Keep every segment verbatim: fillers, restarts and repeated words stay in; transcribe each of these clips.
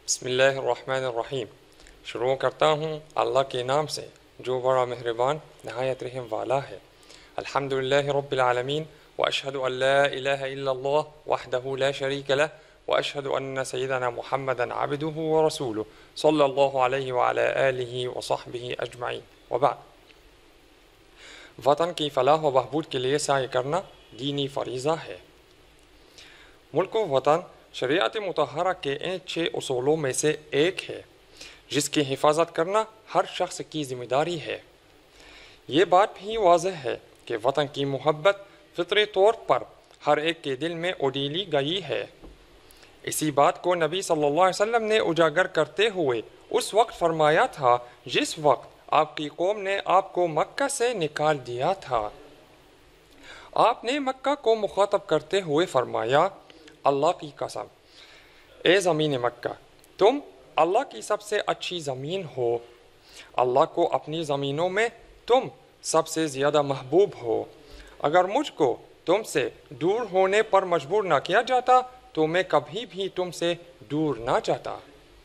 بسم اللہ الرحمن الرحیم۔ شروع کرتا ہوں اللہ کے نام سے جو بڑا مہربان نہایت رحم والا ہے۔ الحمدللہ رب العالمین، واشہد ان لا الہ الا اللہ وحدہ لا شریک لہ، واشہد ان سیدنا محمدا عبدہ ورسولہ صلی اللہ علیہ وعلی آلہ وصحبہ اجمعین، وبعد۔ وطن کی فلاح و بہبود کے لیے سعی کرنا دینی فریضہ ہے۔ ملک و وطن شریعت مطہرہ کے ان چھ اصولوں میں سے ایک ہے جس کی حفاظت کرنا ہر شخص کی ذمہ داری ہے۔ یہ بات بھی واضح ہے کہ وطن کی محبت فطری طور پر ہر ایک کے دل میں اڈیلی گئی ہے۔ اسی بات کو نبی صلی اللہ علیہ وسلم نے اجاگر کرتے ہوئے اس وقت فرمایا تھا جس وقت آپ کی قوم نے آپ کو مکہ سے نکال دیا تھا۔ آپ نے مکہ کو مخاطب کرتے ہوئے فرمایا، اللہ کی قسم، اے زمین مکہ، تم اللہ کی سب سے اچھی زمین ہو۔ اللہ کو اپنی زمینوں میں تم سب سے زیادہ محبوب ہو۔ اگر مجھ کو تم سے دور ہونے پر مجبور نہ کیا جاتا تو میں کبھی بھی تم سے دور نہ جاتا۔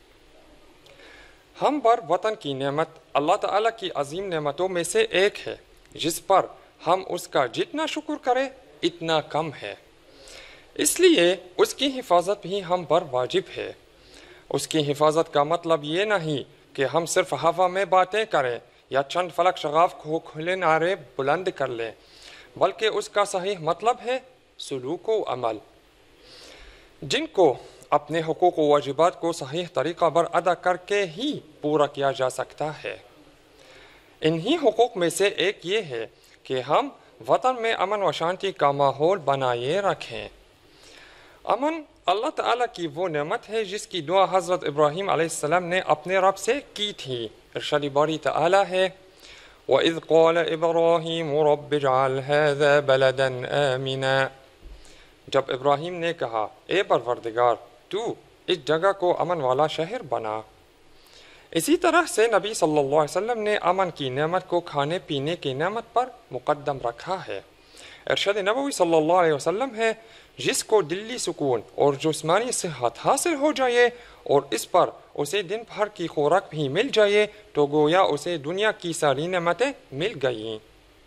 ہم پر وطن کی نعمت اللہ تعالیٰ کی عظیم نعمتوں میں سے ایک ہے جس پر ہم اس کا جتنا شکر کریں اتنا کم ہے۔ اس لیے اس کی حفاظت بھی ہم پر واجب ہے۔ اس کی حفاظت کا مطلب یہ نہیں کہ ہم صرف ہوا میں باتیں کریں یا چند فلک شغاف کو کھلے نعرے بلند کر لیں، بلکہ اس کا صحیح مطلب ہے سلوک و عمل، جن کو اپنے حقوق و واجبات کو صحیح طریقہ پر ادا کر کے ہی پورا کیا جا سکتا ہے۔ انہی حقوق میں سے ایک یہ ہے کہ ہم وطن میں امن و شانتی کا ماحول بنائے رکھیں۔ امن اللہ تعالیٰ کی وہ نعمت ہے جس کی دعا حضرت ابراہیم علیہ السلام نے اپنے رب سے کی تھی۔ ارشاد باری تعالیٰ ہے، وَإِذْ قَالَ إِبْرَاهِيمُ رَبِّ اجْعَلْ هَذَا بَلَدًا آمِنًا، جب ابراہیم نے کہا، اے پروردگار، تو اس جگہ کو امن والا شہر بنا۔ اسی طرح سے نبی صلی اللہ علیہ وسلم نے امن کی نعمت کو کھانے پینے کی نعمت پر مقدم رکھا ہے۔ ارشاد نبوی صلی اللہ علیہ وسلم ہے، جس کو دلی سکون اور جسمانی صحت حاصل ہو جائے اور اس پر اسے دن بھر کی خوراک بھی مل جائے تو گویا اسے دنیا کی ساری نعمتیں مل گئیں۔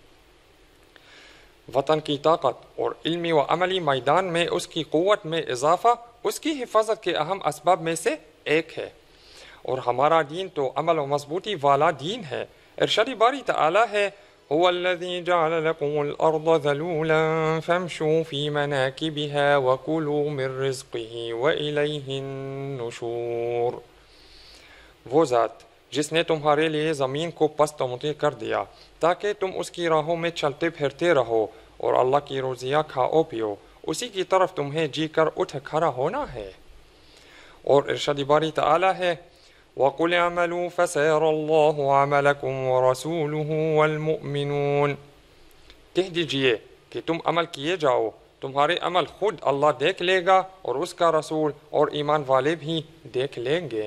وطن کی طاقت اور علمی و عملی میدان میں اس کی قوت میں اضافہ اس کی حفاظت کے اہم اسباب میں سے ایک ہے، اور ہمارا دین تو عمل و مضبوطی والا دین ہے۔ ارشاد باری تعالیٰ ہے، هو الذي جعل لكم الأرض ذلولا فامشوا في مناكبها وكلوا من رزقه وإليه النشور۔ وہ ذات جس نے تمہارے لیے زمین کو پست و مطیع کر دیا تاکہ تم اس کی راہوں میں چلتے پھرتے رہو اور اللہ کی روزیاں کھاؤ پیو، اسی کی طرف تمہیں جی کر اٹھ کھڑا ہونا ہے۔ اور ارشاد باری تعالیٰ ہے، وَقُلْ اعْمَلُوا فَسَيَرَى اللَّهُ عَمَلَكُمْ وَرَسُولُهُ وَالْمُؤْمِنُونَ، کہہ دیجئے کہ تم عمل کیے جاؤ، تمہارے عمل خود اللہ دیکھ لے گا اور اس کا رسول اور ایمان والے بھی دیکھ لیں گے۔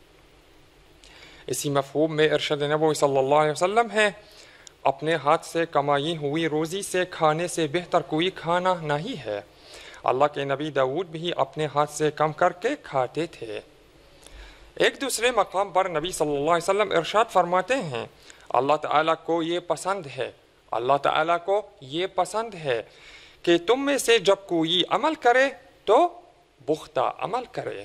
اسی مفہوم میں ارشاد نبوی صلی اللہ علیہ وسلم ہے، اپنے ہاتھ سے کمائی ہوئی روزی سے کھانے سے بہتر کوئی کھانا نہیں ہے۔ اللہ کے نبی داؤد بھی اپنے ہاتھ سے کم کر کے کھاتے تھے۔ ایک دوسرے مقام پر نبی صلی اللہ علیہ وسلم ارشاد فرماتے ہیں، اللہ تعالیٰ کو یہ پسند ہے اللہ تعالیٰ کو یہ پسند ہے کہ تم میں سے جب کوئی عمل کرے تو پختہ عمل کرے۔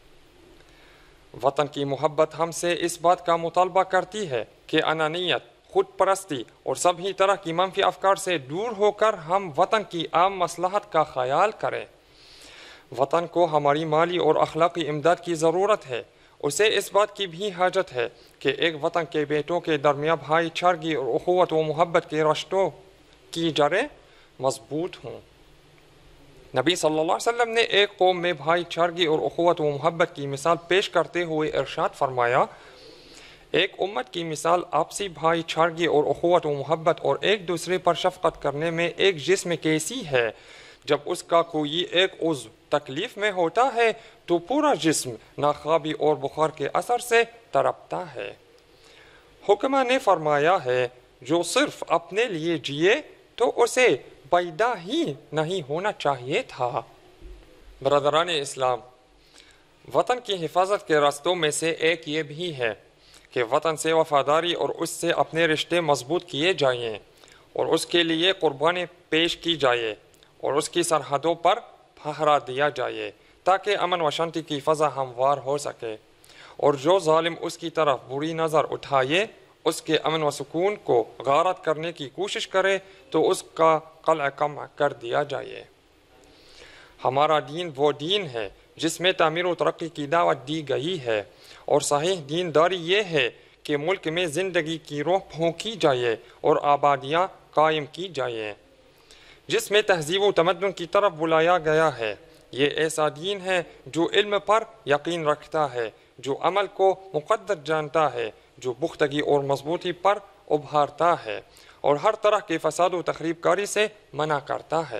وطن کی محبت ہم سے اس بات کا مطالبہ کرتی ہے کہ انانیت، خود پرستی اور سبھی طرح کی منفی افکار سے دور ہو کر ہم وطن کی عام مصلحت کا خیال کریں۔ وطن کو ہماری مالی اور اخلاقی امداد کی ضرورت ہے۔ اسے اس بات کی بھی حاجت ہے کہ ایک وطن کے بیٹوں کے درمیان بھائی چارگی اور اخوت و محبت کے رشتوں کی جڑیں مضبوط ہوں۔ نبی صلی اللہ علیہ وسلم نے ایک قوم میں بھائی چارگی اور اخوت و محبت کی مثال پیش کرتے ہوئے ارشاد فرمایا، ایک امت کی مثال آپسی بھائی چارگی اور اخوت و محبت اور ایک دوسرے پر شفقت کرنے میں ایک جسم کیسی ہے، جب اس کا کوئی ایک عضو تکلیف میں ہوتا ہے تو پورا جسم ناخوابی اور بخار کے اثر سے تڑپتا ہے۔ حکمہ نے فرمایا ہے، جو صرف اپنے لیے جیے تو اسے پیدا ہی نہیں ہونا چاہیے تھا۔ برادران اسلام، وطن کی حفاظت کے راستوں میں سے ایک یہ بھی ہے کہ وطن سے وفاداری اور اس سے اپنے رشتے مضبوط کیے جائیں اور اس کے لیے قربانی پیش کی جائے اور اس کی سرحدوں پر پہرا دیا جائے تاکہ امن و شانتی کی فضا ہموار ہو سکے، اور جو ظالم اس کی طرف بری نظر اٹھائے، اس کے امن و سکون کو غارت کرنے کی کوشش کرے تو اس کا قلع کم کر دیا جائے۔ ہمارا دین وہ دین ہے جس میں تعمیر و ترقی کی دعوت دی گئی ہے، اور صحیح دینداری یہ ہے کہ ملک میں زندگی کی روح پھونکی جائے اور آبادیاں قائم کی جائیں، جس میں تہذیب و تمدن کی طرف بلایا گیا ہے۔ یہ ایسا دین ہے جو علم پر یقین رکھتا ہے، جو عمل کو مقدس جانتا ہے، جو پختگی اور مضبوطی پر ابھارتا ہے اور ہر طرح کے فساد و تخریب کاری سے منع کرتا ہے۔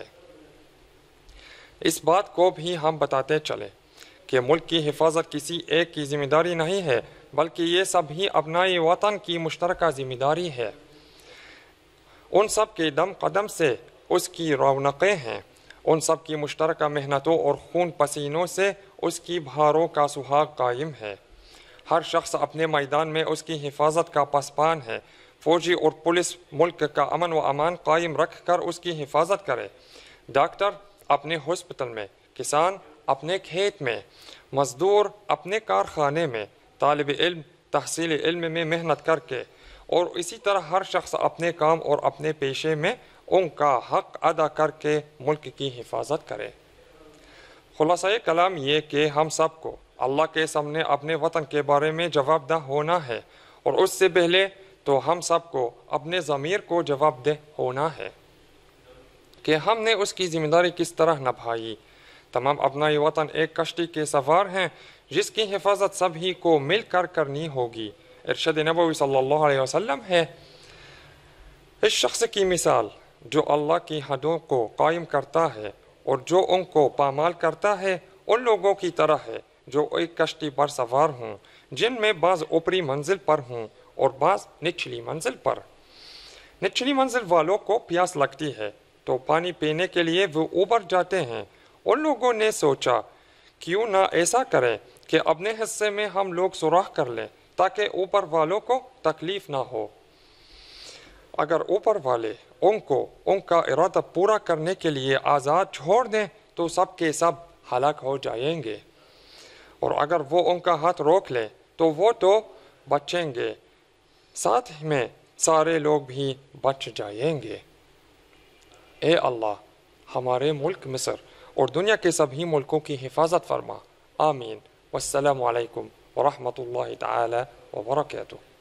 اس بات کو بھی ہم بتاتے چلے کہ ملک کی حفاظت کسی ایک کی ذمہ داری نہیں ہے، بلکہ یہ سبھی ابنائی وطن کی مشترکہ ذمہ داری ہے۔ ان سب کے دم قدم سے اس کی رونقیں ہیں، ان سب کی مشترکہ محنتوں اور خون پسینوں سے اس کی بہاروں کا سہاگ قائم ہے۔ ہر شخص اپنے میدان میں اس کی حفاظت کا پاسبان ہے۔ فوجی اور پولیس ملک کا امن و امان قائم رکھ کر اس کی حفاظت کرے، ڈاکٹر اپنے ہاسپٹل میں، کسان اپنے کھیت میں، مزدور اپنے کارخانے میں، طالب علم تحصیل علم میں محنت کر کے، اور اسی طرح ہر شخص اپنے کام اور اپنے پیشے میں ان کا حق ادا کر کے ملک کی حفاظت کرے۔ خلاصہ کلام یہ کہ ہم سب کو اللہ کے سامنے اپنے وطن کے بارے میں جواب دہ ہونا ہے، اور اس سے پہلے تو ہم سب کو اپنے ضمیر کو جواب دہ ہونا ہے کہ ہم نے اس کی ذمہ داری کس طرح نبھائی۔ تمام ابنائی وطن ایک کشتی کے سوار ہیں جس کی حفاظت سبھی کو مل کر کرنی ہوگی۔ ارشاد نبوی صلی اللہ علیہ وسلم ہے، اس شخص کی مثال جو اللہ کی حدوں کو قائم کرتا ہے اور جو ان کو پامال کرتا ہے، ان لوگوں کی طرح ہے جو ایک کشتی پر سوار ہوں، جن میں بعض اوپری منزل پر ہوں اور بعض نچلی منزل پر۔ نچلی منزل والوں کو پیاس لگتی ہے تو پانی پینے کے لیے وہ اوپر جاتے ہیں۔ ان لوگوں نے سوچا کیوں نہ ایسا کریں کہ اپنے حصے میں ہم لوگ سوراخ کر لیں تاکہ اوپر والوں کو تکلیف نہ ہو۔ اگر اوپر والے ان کو ان کا ارادہ پورا کرنے کے لیے آزاد چھوڑ دیں تو سب کے سب ہلاک ہو جائیں گے، اور اگر وہ ان کا ہاتھ روک لیں تو وہ تو بچیں گے، ساتھ میں سارے لوگ بھی بچ جائیں گے۔ اے اللہ ہمارے ملک مصر اور دنیا کے سبھی ملکوں کی حفاظت فرما، آمین۔ والسلام علیکم ورحمۃ اللہ تعالی وبرکاتہ۔